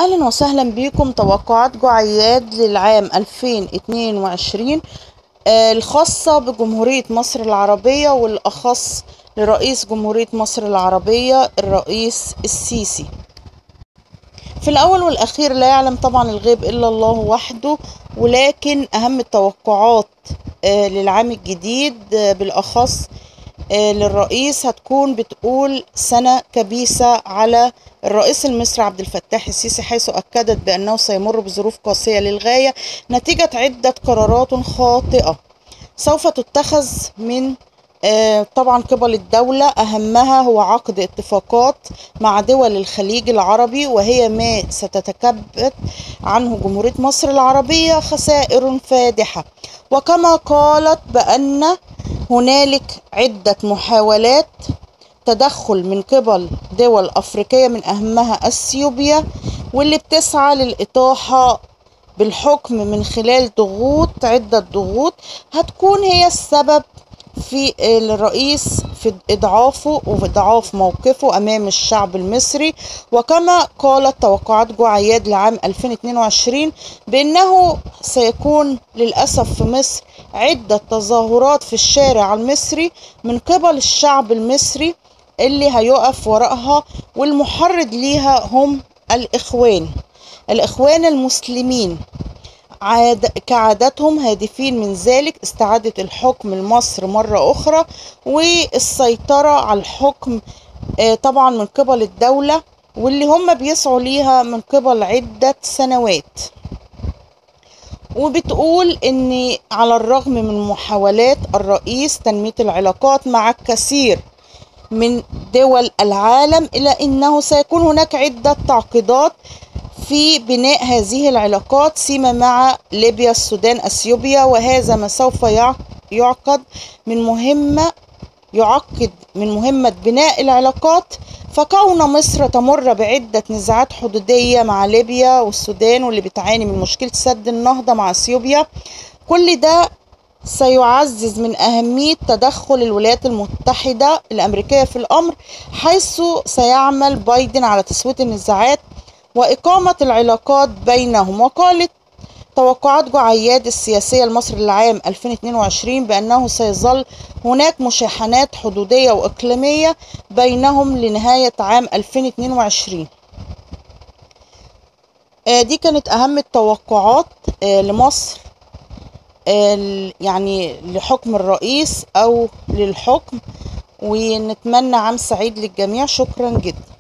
أهلا وسهلا بكم. توقعات جعياد للعام 2022 الخاصة بجمهورية مصر العربية، والأخص لرئيس جمهورية مصر العربية الرئيس السيسي. في الأول والأخير لا يعلم طبعا الغيب إلا الله وحده، ولكن أهم التوقعات للعام الجديد بالأخص للرئيس هتكون بتقول سنة كبيسة على الرئيس المصري عبد الفتاح السيسي، حيث أكدت بأنه سيمر بظروف قاسية للغاية نتيجة عدة قرارات خاطئة سوف تتخذ من طبعا قبل الدولة. أهمها هو عقد اتفاقات مع دول الخليج العربي، وهي ما ستتكبد عنه جمهورية مصر العربية خسائر فادحة. وكما قالت بأن هنالك عدة محاولات تدخل من قبل دول أفريقية من أهمها أثيوبيا، واللي بتسعى للإطاحة بالحكم من خلال عدة ضغوط هتكون هي السبب في الرئيس في إضعافه وإضعاف موقفه أمام الشعب المصري. وكما قالت توقعات جعياد لعام 2022 بأنه سيكون للأسف في مصر عدة تظاهرات في الشارع المصري من قبل الشعب المصري اللي هيقف وراءها، والمحرض ليها هم الإخوان المسلمين كعادتهم، هادفين من ذلك استعادة الحكم لمصر مرة أخرى والسيطرة على الحكم طبعا من قبل الدولة، واللي هم بيسعوا ليها من قبل عدة سنوات. وبتقول ان على الرغم من محاولات الرئيس تنمية العلاقات مع الكثير من دول العالم، إلا أنه سيكون هناك عدة تعقيدات في بناء هذه العلاقات، سيما مع ليبيا، السودان، أثيوبيا، وهذا ما سوف يعقد من مهمة بناء العلاقات. فكون مصر تمر بعدة نزاعات حدودية مع ليبيا والسودان، واللي بتعاني من مشكلة سد النهضة مع أثيوبيا، كل ده سيعزز من أهمية تدخل الولايات المتحدة الأمريكية في الأمر، حيث سيعمل بايدن على تسوية النزاعات وإقامة العلاقات بينهم. وقالت توقعات جعياد السياسية لمصر للعام 2022 بأنه سيظل هناك مشاحنات حدودية وإقليمية بينهم لنهاية عام 2022. دي كانت أهم التوقعات لمصر يعني لحكم الرئيس أو للحكم، ونتمنى عام سعيد للجميع. شكرا جدا.